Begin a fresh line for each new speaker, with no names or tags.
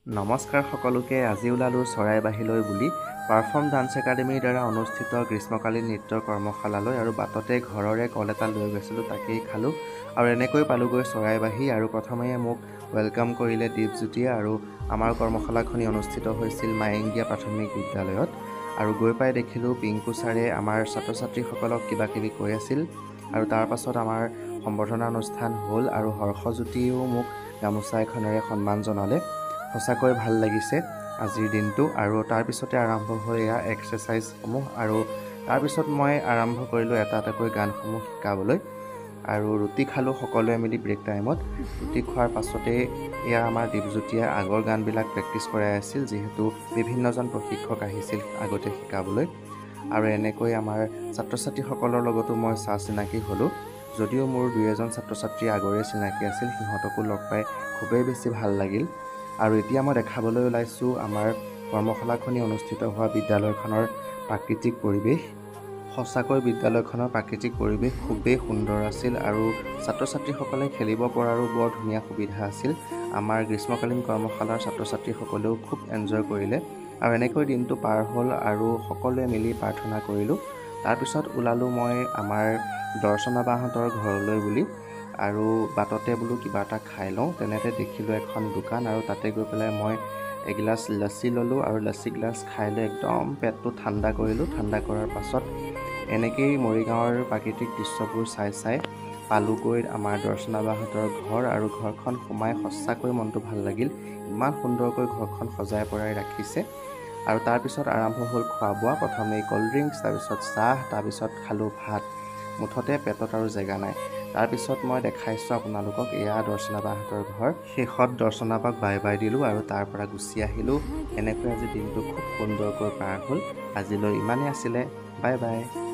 নমস্কাৰ সকলোকে। আজি ওলালোঁ চৰাইবাহীলৈ বুলি পাৰফৰ্ম ডান্স একাডেমীৰ দ্বাৰা অনুষ্ঠিত গ্ৰীষ্মকালীন নৃত্যৰ কৰ্মশালালৈ আৰু বাটতে ঘৰৰে কল এটা লৈ গৈছিলোঁ, তাকেই খালোঁ আৰু এনেকৈ পালোঁগৈ চৰাইবাহী। আৰু প্ৰথমে মোক ৱেলকাম কৰিলে দীপজ্যোতিয়ে আৰু আমাৰ কৰ্মশালাখনি অনুষ্ঠিত হৈছিল মায়ংগীয়া প্ৰাথমিক বিদ্যালয়ত। আৰু গৈ পাই দেখিলোঁ পিংকু ছাৰে আমাৰ ছাত্ৰ ছাত্ৰীসকলক কিবা কিবি কৈ আছিল আৰু তাৰ পাছত আমাৰ সম্বৰ্ধনা অনুষ্ঠান হ'ল আৰু হৰ্ষজ্যোতিয়েও মোক গামোচা এখনেৰে সন্মান জনালে। সঁচাকৈ ভাল লাগিছে আজিৰ দিনটো। আৰু তাৰপিছতে আৰম্ভ হ'ল এয়া এক্সাৰচাইজসমূহ আৰু তাৰপিছত মই আৰম্ভ কৰিলোঁ এটা এটাকৈ গানসমূহ শিকাবলৈ আৰু ৰুটি খালোঁ সকলোৱে মিলি ব্ৰেক টাইমত। ৰুটি খোৱাৰ পাছতেই এয়া আমাৰ দীপজ্যোতিয়ে আগৰ গানবিলাক প্ৰেক্টিছ কৰাই আছিল, যিহেতু বিভিন্নজন প্ৰশিক্ষক আহিছিল আগতে শিকাবলৈ। আৰু এনেকৈ আমাৰ ছাত্ৰ ছাত্ৰীসকলৰ লগতো মই চিনাকি হ'লোঁ, যদিও মোৰ 2-এজন ছাত্ৰ ছাত্ৰী আগৰে চিনাকি আছিল, সিহঁতকো লগ পাই খুবেই বেছি ভাল লাগিল। আৰু এতিয়া মই দেখাবলৈ ওলাইছোঁ আমাৰ কৰ্মশালাখনি অনুষ্ঠিত হোৱা বিদ্যালয়খনৰ প্ৰাকৃতিক পৰিৱেশ। সঁচাকৈ বিদ্যালয়খনৰ প্ৰাকৃতিক পৰিৱেশ খুবেই সুন্দৰ আছিল আৰু ছাত্ৰ ছাত্ৰীসকলে খেলিব পৰাৰো বৰ ধুনীয়া সুবিধা আছিল। আমাৰ গ্ৰীষ্মকালীন কৰ্মশালাৰ ছাত্ৰ ছাত্ৰীসকলেও খুব এনজয় কৰিলে আৰু এনেকৈ দিনটো পাৰ হ'ল আৰু সকলোৱে মিলি প্ৰাৰ্থনা কৰিলোঁ। তাৰপিছত ওলালোঁ মই আমাৰ দৰ্শনা বাহঁতৰ ঘৰলৈ বুলি আৰু বাটতে বোলো কিবা এটা খাই লওঁ। তেনেতে দেখিলোঁ এখন দোকান আৰু তাতে গৈ পেলাই মই এগিলাচ লচ্চি ল'লোঁ আৰু লচ্চি গিলাচ খাই লৈ একদম পেটটো ঠাণ্ডা কৰিলোঁ। ঠাণ্ডা কৰাৰ পাছত এনেকেই মৰিগাঁৱৰ প্ৰাকৃতিক দৃশ্যবোৰ চাই পালোঁগৈ আমাৰ দৰ্শনা বাহঁতৰ ঘৰ। আৰু ঘৰখন সোমাই সঁচাকৈ মনটো ভাল লাগিল, ইমান সুন্দৰকৈ ঘৰখন সজাই পৰাই ৰাখিছে। আৰু তাৰপিছত আৰম্ভ হ'ল খোৱা বোৱা। প্ৰথমেই ক'ল্ড ড্ৰিংকছ, তাৰপিছত চাহ, তাৰপিছত খালোঁ ভাত। মুঠতে পেটত আৰু জেগা নাই। তাৰপিছত মই দেখাইছোঁ আপোনালোকক এয়া দৰ্শনা বাহঁতৰ ঘৰ। শেষত দৰ্শনা বাক বাই বাই দিলোঁ আৰু তাৰ পৰা গুচি আহিলোঁ। এনেকৈ আজি দিনটো খুব সুন্দৰকৈ পাৰ হ'ল। আজিলৈ ইমানেই আছিলে, বাই বাই।